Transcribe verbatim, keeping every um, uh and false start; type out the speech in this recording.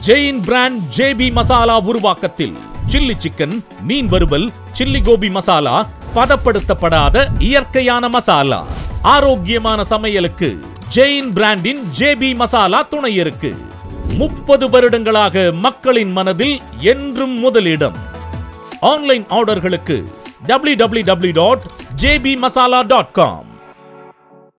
Jain brand JP masala உருவாக்கத்தில் chilli chicken, மீன் வறுவல், chilli Gopi masala, பதப்படுத்தப்படாத இயற்கையான மசாலா. ஆரோக்கியமான சமையலுக்கு ஜெயின் பிராண்டின் ஜேபி மசாலா துணை இருக்கு. முப்பது வருடங்களாக மக்களின் மனதில் என்றும் முதலிடம். ஆன்லைன் ஆர்டர்களுக்கு W W W dot J B masala dot com.